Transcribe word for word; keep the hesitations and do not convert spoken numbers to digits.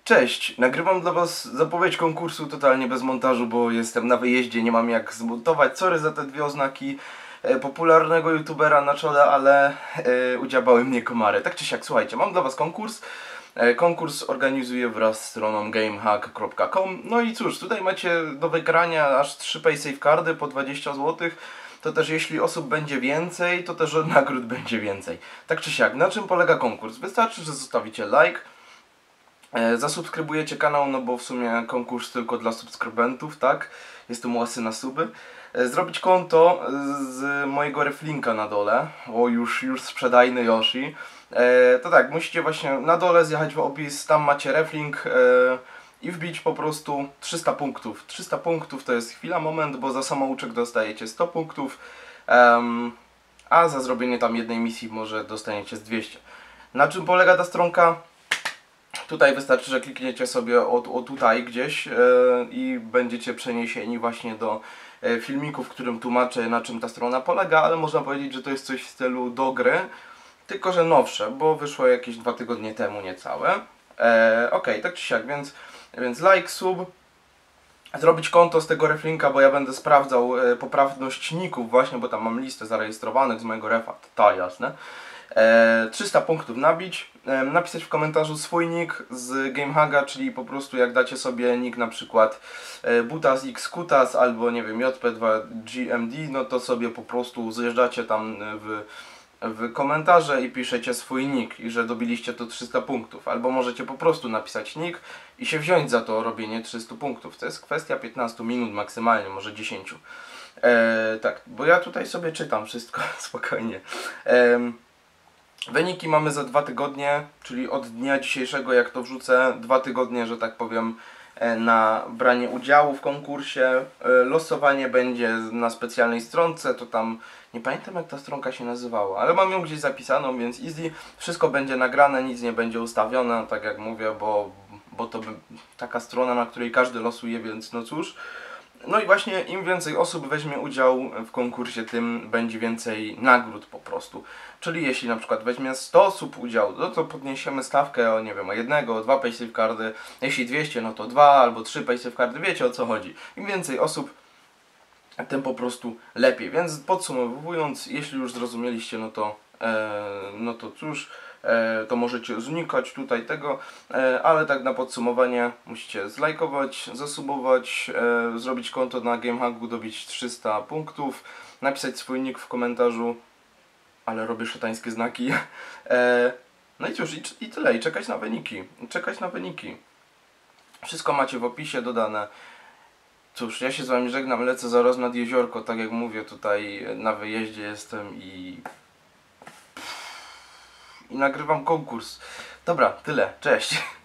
Cześć, nagrywam dla was zapowiedź konkursu totalnie bez montażu, bo jestem na wyjeździe, nie mam jak zmontować. Sorry za te dwie oznaki e, popularnego youtubera na czole, ale e, udziabały mnie komary. Tak czy siak, słuchajcie, mam dla was konkurs. E, konkurs organizuję wraz z stroną gamehack kropka com. No i cóż, tutaj macie do wygrania aż trzy paysafe cardy po dwadzieścia złotych. To też jeśli osób będzie więcej, to też nagród będzie więcej. Tak czy siak, na czym polega konkurs? Wystarczy, że zostawicie like. Zasubskrybujecie kanał, no bo w sumie konkurs tylko dla subskrybentów, tak? Jestem łasy na suby. Zrobić konto z mojego reflinka na dole. O, już, już sprzedajny Yoshi. To tak, musicie właśnie na dole zjechać w opis, tam macie reflink i wbić po prostu trzysta punktów. trzysta punktów to jest chwila, moment, bo za samouczek dostajecie sto punktów, a za zrobienie tam jednej misji może dostaniecie z dwieście. Na czym polega ta stronka? Tutaj wystarczy, że klikniecie sobie o, o tutaj gdzieś yy, i będziecie przeniesieni właśnie do yy, filmiku, w którym tłumaczę, na czym ta strona polega, ale można powiedzieć, że to jest coś w stylu do gry, tylko że nowsze, bo wyszło jakieś dwa tygodnie temu niecałe. Yy, ok, tak czy siak, więc, więc like, sub, zrobić konto z tego reflinka, bo ja będę sprawdzał yy, poprawność ników właśnie, bo tam mam listę zarejestrowanych z mojego refa, to jasne. E, trzysta punktów nabić, e, napisać w komentarzu swój nick z Gamehaga, czyli po prostu jak dacie sobie nick na przykład e, Butas X Kutas albo nie wiem J P dwa G M D, no to sobie po prostu zjeżdżacie tam w, w komentarze i piszecie swój nick i że dobiliście to trzysta punktów, albo możecie po prostu napisać nick i się wziąć za to robienie trzystu punktów. To jest kwestia piętnastu minut maksymalnie, może dziesięć. E, tak, bo ja tutaj sobie czytam wszystko spokojnie. E, Wyniki mamy za dwa tygodnie, czyli od dnia dzisiejszego, jak to wrzucę, dwa tygodnie, że tak powiem, na branie udziału w konkursie. Losowanie będzie na specjalnej stronce, to tam, nie pamiętam jak ta stronka się nazywała, ale mam ją gdzieś zapisaną, więc easy. Wszystko będzie nagrane, nic nie będzie ustawione, tak jak mówię, bo, bo to taka strona, na której każdy losuje, więc no cóż. No i właśnie im więcej osób weźmie udział w konkursie, tym będzie więcej nagród po prostu. Czyli jeśli na przykład weźmie sto osób udział, no to podniesiemy stawkę o nie wiem, o jednego, o dwa paysafe cardy. Jeśli dwieście, no to dwa albo trzy paysafe cardy, wiecie o co chodzi. Im więcej osób, tym po prostu lepiej. Więc podsumowując, jeśli już zrozumieliście, no to, e, no to cóż, e, to możecie znikać tutaj tego, e, ale tak na podsumowanie musicie zlajkować, zasubować, e, zrobić konto na Gamehagu, dobić trzysta punktów, napisać swój nick w komentarzu, ale robię szatańskie znaki. E, no i cóż, i, i tyle, i czekać na wyniki, czekać na wyniki. Wszystko macie w opisie dodane. Cóż, ja się z wami żegnam, lecę zaraz nad jeziorko, tak jak mówię, tutaj na wyjeździe jestem i... i nagrywam konkurs. Dobra, tyle, cześć.